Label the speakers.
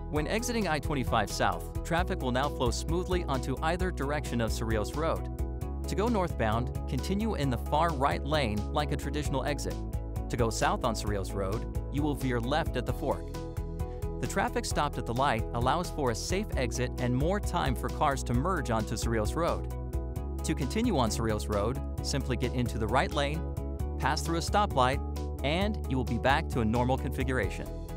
Speaker 1: When exiting I-25 south, traffic will now flow smoothly onto either direction of Cerrillos Road. To go northbound, continue in the far right lane like a traditional exit. To go south on Cerrillos Road, you will veer left at the fork. The traffic stopped at the light allows for a safe exit and more time for cars to merge onto Cerrillos Road. To continue on Cerrillos Road, simply get into the right lane, pass through a stoplight, and you will be back to a normal configuration.